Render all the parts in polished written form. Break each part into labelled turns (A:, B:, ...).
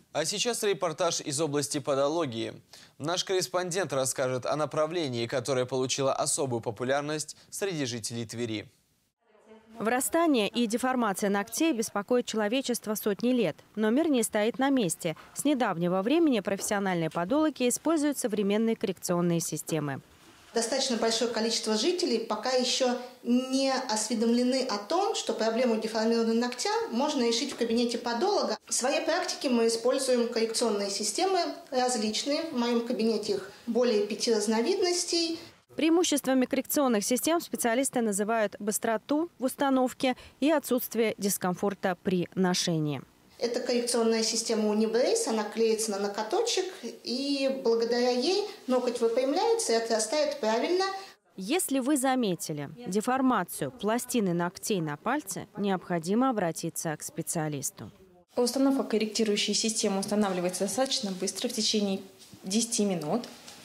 A: А сейчас репортаж из области подологии. Наш корреспондент расскажет о направлении, которое получило особую популярность среди жителей Твери.
B: Врастание и деформация ногтей беспокоит человечество сотни лет. Но мир не стоит на месте. С недавнего времени профессиональные подологи используют современные коррекционные системы.
C: Достаточно большое количество жителей пока еще не осведомлены о том, что проблему деформированного ногтя можно решить в кабинете подолога. В своей практике мы используем коррекционные системы различные. В моем кабинете их более 5 разновидностей.
B: Преимуществами коррекционных систем специалисты называют быстроту в установке и отсутствие дискомфорта при ношении.
C: Это коррекционная система Unibrace, она клеится на ноготочек, и благодаря ей ноготь выпрямляется и отрастает правильно.
B: Если вы заметили деформацию пластины ногтей на пальце, необходимо обратиться к специалисту.
D: Установка корректирующей системы устанавливается достаточно быстро, в течение 10 минут.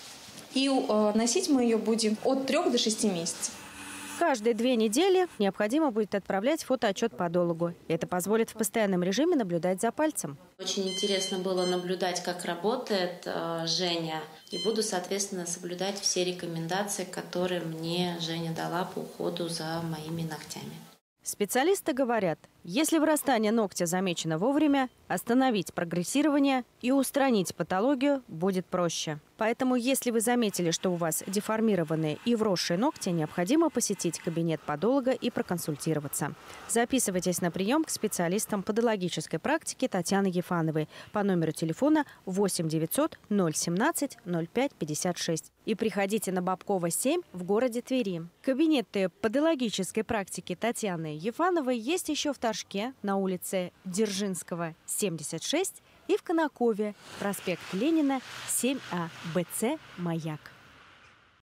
D: И носить мы ее будем от 3 до 6 месяцев.
B: Каждые 2 недели необходимо будет отправлять фотоотчет подологу. Это позволит в постоянном режиме наблюдать за пальцем.
E: Очень интересно было наблюдать, как работает Женя. И буду, соответственно, соблюдать все рекомендации, которые мне Женя дала по уходу за моими ногтями.
B: Специалисты говорят, если вырастание ногтя замечено вовремя, остановить прогрессирование и устранить патологию будет проще. Поэтому, если вы заметили, что у вас деформированные и вросшие ногти, необходимо посетить кабинет подолога и проконсультироваться. Записывайтесь на прием к специалистам подологической практики Татьяны Ефановой по номеру телефона 8 900 017 05 56 и приходите на Бабкова, 7 в городе Твери. Кабинеты подологической практики Татьяны Ефановой есть еще в Торжке на улице Дзержинского, 76 и в Конакове, проспект Ленина, 7А, БЦ «Маяк».